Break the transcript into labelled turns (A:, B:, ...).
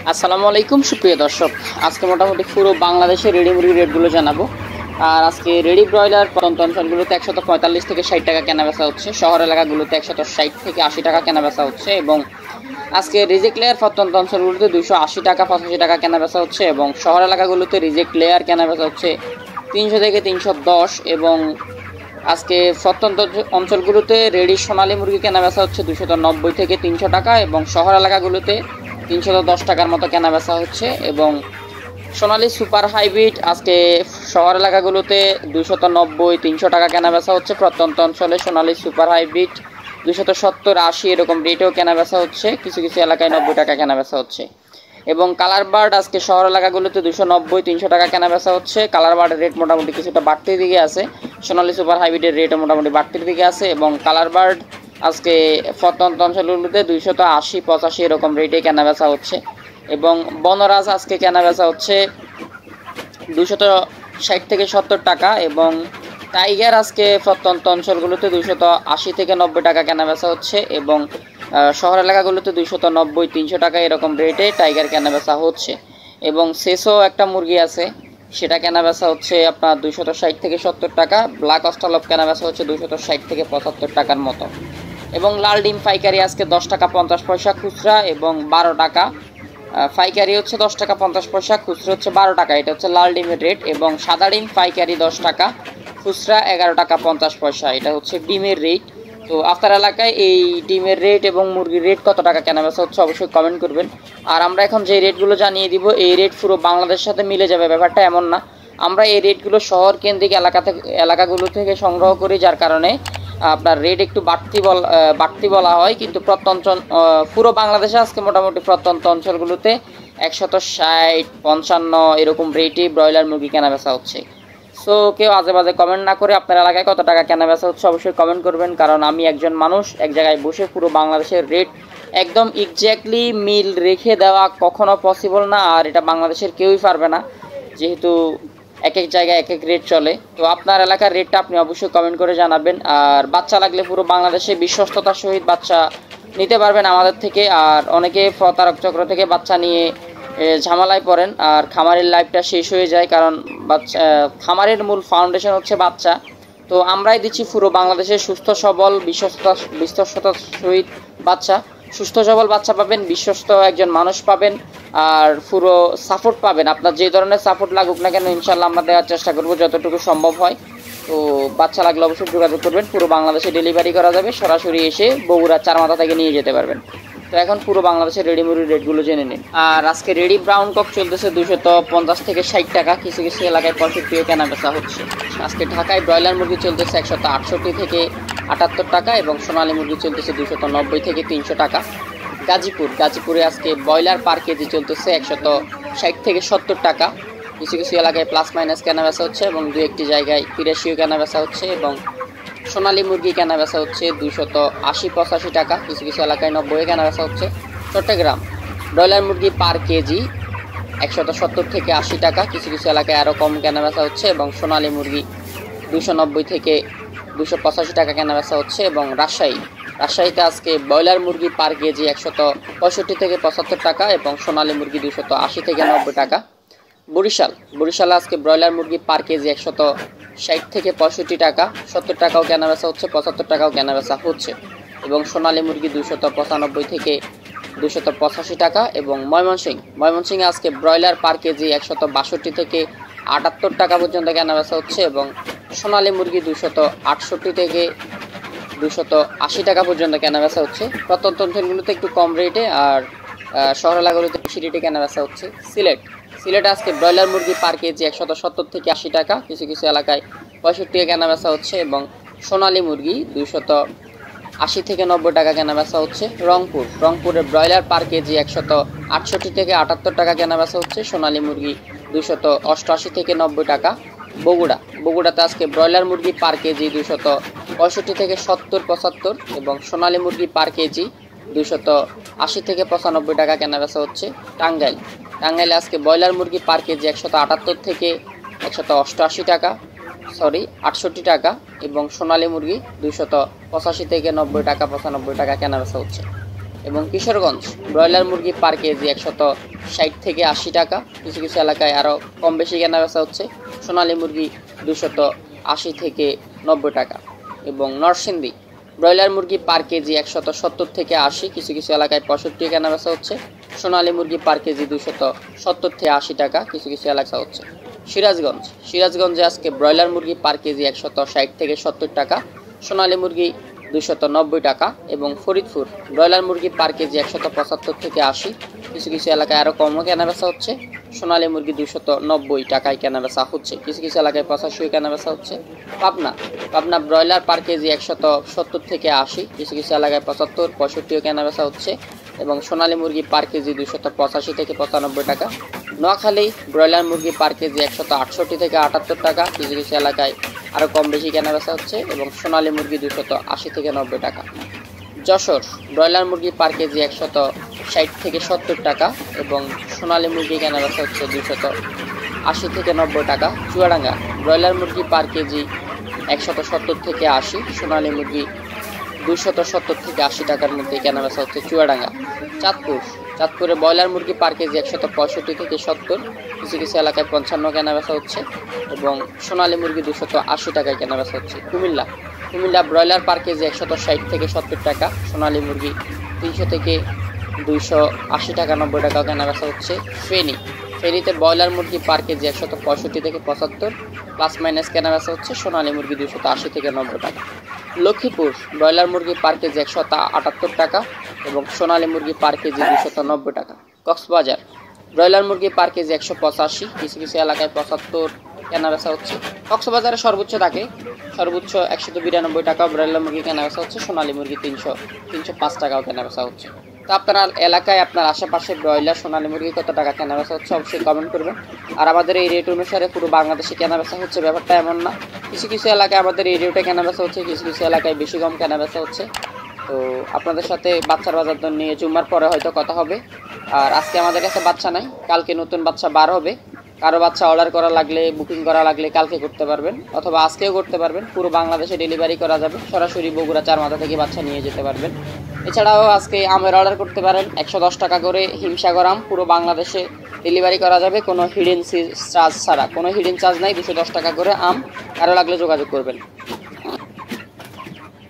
A: আসসালামু আলাইকুম সুপ্রিয় দর্শক, আজকে মোটামুটি পুরো বাংলাদেশের রেডি মুরগির রেটগুলো জানাবো। আর আজকে রেডি ব্রয়লার প্রত্যন্ত অঞ্চলগুলোতে 145 থেকে 60 টাকা কেনা বেচা হচ্ছে, শহর এলাকাগুলোতে 160 থেকে 80 টাকা কেনা বেচা হচ্ছে এবং আজকে রিজেক্ট লেয়ার প্রত্যন্ত অঞ্চলগুলোতে 280 টাকা 85 টাকা কেনা বেচা হচ্ছে এবং শহর এলাকাগুলোতে রিজেক্ট লেয়ার কেনা বেচা হচ্ছে 300 থেকে 310 এবং আজকে প্রত্যন্ত অঞ্চলগুলোতে রেডি সোনালী মুরগি কেনা বেচা হচ্ছে 290 থেকে 300 টাকা এবং শহর এলাকাগুলোতে 310 টাকার মতো কেনা বেচা হচ্ছে এবং সোনালী সুপার হাইব্রিড আজকে শহর এলাকাগুলোতে 290 300 টাকা কেনা বেচা হচ্ছে। প্রত্যন্ত অঞ্চলে সোনালী সুপার হাইব্রিড 270 80 এরকম রেটেও কেনা বেচা হচ্ছে, কিছু কিছু এলাকায় 90 টাকা কেনা বেচা হচ্ছে এবং কালার বার্ড আজকে শহর এলাকাগুলোতে 290 300 টাকা কেনা বেচা হচ্ছে। কালার বার্ডের রেট মোটামুটি কিছুটা বাড়তির দিকে আছে, সোনালী সুপার হাইব্রিডের রেটও মোটামুটি বাড়তির দিকে আছে এবং কালার বার্ড আজকে প্রত্যন্ত অঞ্চলগুলোতে 280 85 এরকম রেটে কেনা বেচা হচ্ছে এবং বনরাজ আজকে কেনা বেচা হচ্ছে 260 থেকে 70 টাকা এবং টাইগার আজকে প্রত্যন্ত অঞ্চলগুলোতে 280 থেকে 90 টাকা কেনা বেচা হচ্ছে এবং শহর এলাকাগুলোতে 290 300 টাকা এরকম রেটে টাইগার কেনা বেচা হচ্ছে এবং সেসো একটা মুরগি আছে, সেটা কেনা বেচা হচ্ছে আপনার 260 থেকে 70 টাকা। ব্ল্যাক অস্ট্রালপ কেনা বেচা হচ্ছে 260 থেকে 75 টাকার মতো এবং লাল ডিম পাইকারি আজকে 10 টাকা 50 পয়সা খুচরা এবং 12 টাকা পাইকারি হচ্ছে 10 টাকা 50 পয়সা, খুচরা হচ্ছে 12 টাকা। এটা হচ্ছে লাল ডিমের রেট এবং সাদা ডিম পাইকারি 10 টাকা, খুচরা 11 টাকা 50 পয়সা। এটা হচ্ছে ডিমের রেট। তো আপনার এলাকায় এই ডিমের রেট এবং মুরগির রেট কত টাকা কেনা বেচা হচ্ছে অবশ্যই কমেন্ট করবেন। আর আমরা এখন যে রেটগুলো জানিয়ে দিব এই রেট পুরো বাংলাদেশের সাথে মিলে যাবে, ব্যাপারটা এমন না। আমরা এই রেটগুলো শহর কেন্দ্রিক এলাকাগুলো থেকে সংগ্রহ করি, যার কারণে আপনার রেট একটু বাড়তি বলা হয়, কিন্তু পুরো বাংলাদেশে আজকে মোটামুটি প্রত্যন্ত অঞ্চলগুলোতে 160 55 এরকম রেটে ব্রয়লার মুরগি কেনা বেচা হচ্ছে। সো কেউ আজে বাজে কমেন্ট না করে আপনার এলাকায় কত টাকা কেনা বেচা হচ্ছে অবশ্যই কমেন্ট করবেন, কারণ আমি একজন মানুষ এক জায়গায় বসে পুরো বাংলাদেশের রেট একদম এক্স্যাক্টলি মিল রেখে দেওয়া কখনো পসিবল না, আর এটা বাংলাদেশের কেউই পারবে না, যেহেতু এক এক জায়গায় এক এক রেট চলে। তো আপনার এলাকার রেটটা আপনি অবশ্যই কমেন্ট করে জানাবেন। আর বাচ্চা লাগলে পুরো বাংলাদেশে বিশ্বস্ততার সহিত বাচ্চা নিতে পারবেন আমাদের থেকে। আর অনেকে প্রতারক চক্র থেকে বাচ্চা নিয়ে ঝামেলায় পড়েন আর খামারের লাইফটা শেষ হয়ে যায়, কারণ বাচ্চা খামারের মূল ফাউন্ডেশন হচ্ছে বাচ্চা। তো আমরাই দিচ্ছি পুরো বাংলাদেশে সুস্থ সবল বিশ্বস্ততার সহিত বাচ্চা, সুস্থ সবল বাচ্চা পাবেন, বিশ্বস্ত একজন মানুষ পাবেন আর পুরো সাপোর্ট পাবেন। আপনার যে ধরনের সাপোর্ট লাগুক না কেন ইনশাল্লাহ আমরা দেওয়ার চেষ্টা করব যতটুকু সম্ভব হয়। তো বাচ্চা লাগলে অবশ্যই যোগাযোগ করবেন, পুরো বাংলাদেশে ডেলিভারি করা যাবে, সরাসরি এসে বগুড়া চারমাথা থেকে নিয়ে যেতে পারবেন। তো এখন পুরো বাংলাদেশের রেডি মুরগির রেটগুলো জেনে নিন। আর আজকে রেডি ব্রাউন কক চলতেছে 250 থেকে 60 টাকা, কিছু কিছু এলাকায় 65 কেনা বেচা হচ্ছে। আজকে ঢাকায় ব্রয়লার মুরগি চলতেছে 168 থেকে 78 টাকা এবং সোনালী মুরগি চলতেছে 290 থেকে 300 টাকা। গাজীপুরে আজকে ব্রয়লার পার কেজি চলতেছে 160 থেকে 70 টাকা, কিছু কিছু এলাকায় প্লাস মাইনাস কেনা বেচা হচ্ছে এবং দু একটি জায়গায় 83 কেনা বেচা হচ্ছে এবং সোনালী মুরগি কেনা বেচা হচ্ছে 280 85 টাকা, কিছু কিছু এলাকায় 90 কেনা বেচা হচ্ছে। চট্টগ্রাম ব্রয়লার মুরগি পার কেজি 170 থেকে 80 টাকা, কিছু কিছু এলাকায় আরও কম কেনা বেচা হচ্ছে এবং সোনালী মুরগি 290 থেকে 285 টাকা কেনা বেচা হচ্ছে এবং রাজশাহীতে আজকে ব্রয়লার মুরগি পার কেজি 165 থেকে 75 টাকা এবং সোনালী মুরগি 280 থেকে 90 টাকা। বরিশালে আজকে ব্রয়লার মুরগি পার কেজি 160 থেকে 65 টাকা, 70 টাকাও কেনা বেচা হচ্ছে, 75 টাকাও কেনা বেচা হচ্ছে এবং সোনালী মুরগি 295 থেকে 285 টাকা এবং ময়মনসিংহে আজকে ব্রয়লার পার কেজি 162 থেকে 78 টাকা পর্যন্ত কেনা বেচা হচ্ছে এবং সোনালী মুরগি 268 থেকে 280 টাকা পর্যন্ত কেনা বেচা হচ্ছে। প্রত্যন্ত অঞ্চলগুলোতে একটু কম রেটে আর শহর এলাকাগুলোতে বেশি রেটে কেনা বেচা হচ্ছে। সিলেটে আজকে ব্রয়লার মুরগি পার কেজি 170 থেকে 80 টাকা, কিছু কিছু এলাকায় 65 কেনা বেচা হচ্ছে এবং সোনালী মুরগি 280 থেকে 90 টাকা কেনা বেচা হচ্ছে। রংপুরে ব্রয়লার পার কেজি 168 থেকে 78 টাকা কেনা বেচা হচ্ছে, সোনালী মুরগি 288 থেকে 90 টাকা। বগুড়াতে আজকে ব্রয়লার মুরগি পার কেজি 265 থেকে 70 75 এবং সোনালী মুরগি পার কেজি 280 থেকে 95 টাকা কেনা বেচা হচ্ছে। টাঙ্গাইলে আজকে ব্রয়লার মুরগি পার কেজি 178 থেকে 168 টাকা 68 টাকা এবং সোনালী মুরগি 285 থেকে 90 টাকা 95 টাকা কেনা বেচা হচ্ছে। এবং কিশোরগঞ্জ ব্রয়লার মুরগি পার কেজি 160 থেকে 80 টাকা, কিছু কিছু এলাকায় আরও কম বেশি কেনা বেচা হচ্ছে। সোনালী মুরগি 280 থেকে 90 টাকা। এবং নরসিংদী ব্রয়লার মুরগি পার কেজি 170 থেকে 80, কিছু কিছু এলাকায় 65 কেনা বেচা হচ্ছে। সোনালী মুরগি পার কেজি 270 থেকে 80 টাকা, কিছু কিছু এলাকা হচ্ছে। সিরাজগঞ্জে আজকে ব্রয়লার মুরগি পার কেজি 160 থেকে 70 টাকা, সোনালী মুরগি 290 টাকা। এবং ফরিদপুর ব্রয়লার মুরগি পার কেজি 175 থেকে 80, কিছু কিছু এলাকায় আরও কমও কেনা বেচা হচ্ছে। সোনালী মুরগি 290 টাকায় কেনা বেচা হচ্ছে, কিছু কিছু এলাকায় 85 কেনা বেচা হচ্ছে। পাবনা ব্রয়লার পার কেজি 170 থেকে 80, কিছু কিছু এলাকায় 75, 65 কেনা বেচা হচ্ছে। এবং সোনালী মুরগি পার কেজি 285 থেকে 95 টাকা। নোয়াখালী ব্রয়লার মুরগি পার কেজি 168 থেকে 78 টাকা, কিছু কিছু এলাকায় আরও কম বেশি কেনা বেচা হচ্ছে। এবং সোনালী মুরগি 280 থেকে 90 টাকা। যশোর ব্রয়লার মুরগি পার কেজি 160 থেকে 70 টাকা এবং সোনালী মুরগি কেনা বেচা হচ্ছে 280 থেকে 90 টাকা। চুয়াডাঙ্গা ব্রয়লার মুরগি পার কেজি 170 থেকে 80, সোনালী মুরগি 270 থেকে 80 টাকার মধ্যে কেনা বেচা হচ্ছে চুয়াডাঙ্গা। চাঁদপুরে ব্রয়লার মুরগি পার কেজি 165 থেকে 70, কিছু কিছু এলাকায় 55 কেনা বেচা হচ্ছে। এবং সোনালী মুরগি 280 টাকায় কেনা বেচা হচ্ছে। কুমিল্লা ব্রয়লার পার কেজি 160 থেকে 70 টাকা, সোনালী মুরগি 300 থেকে 280 টাকা 90 টাকাও কেনা বেচা হচ্ছে। ফেনীতে ব্রয়লার মুরগি পার কেজি 165 থেকে 75 প্লাস মাইনাস কেনা বেচা হচ্ছে। সোনালী মুরগি 280 থেকে 90 টাকা। লক্ষ্মীপুর ব্রয়লার মুরগি পার কেজি 178 টাকা এবং সোনালী মুরগি পার কেজি 290 টাকা। কক্সবাজার ব্রয়লার মুরগি পার কেজি 185, কিছু কিছু এলাকায় 75 কেনা বেচা হচ্ছে। কক্সবাজারে সর্বোচ্চ 192 টাকা ব্রয়লার মুরগি কেনা বেচা হচ্ছে। সোনালী মুরগি 305 টাকাও কেনা বেচা হচ্ছে। তো আপনার এলাকায় আপনার আশেপাশে ব্রয়লার সোনালী মুরগি কত টাকা কেনা বেচা হচ্ছে অবশ্যই কমেন্ট করবেন। আর আমাদের এই রেট অনুসারে পুরো বাংলাদেশে কেনা বেচা হচ্ছে ব্যাপারটা এমন না। কিছু কিছু এলাকায় আমাদের এই রেটে কেনা বেচা হচ্ছে, কিছু কিছু এলাকায় বেশি কম কেনা বেচা হচ্ছে। তো আপনাদের সাথে বাচ্চার বাজার দর নিয়ে জুম্মার পরে হয়তো কথা হবে। আর আজকে আমাদের কাছে বাচ্চা নাই, কালকে নতুন বাচ্চা বার হবে। কারো বাচ্চা অর্ডার করা লাগলে, বুকিং করা লাগলে কালকে করতে পারবেন অথবা আজকেও করতে পারবেন। পুরো বাংলাদেশে ডেলিভারি করা যাবে, সরাসরি বগুড়া চারমাথা থেকে বাচ্চা নিয়ে যেতে পারবেন। এছাড়াও আজকে আমের অর্ডার করতে পারেন, 110 টাকা করে হিমসাগর আম পুরো বাংলাদেশে ডেলিভারি করা যাবে কোনো হিডেন চার্জ ছাড়া, কোনো হিডেন চার্জ নাই। 210 টাকা করে আম, কারো লাগলে যোগাযোগ করবেন।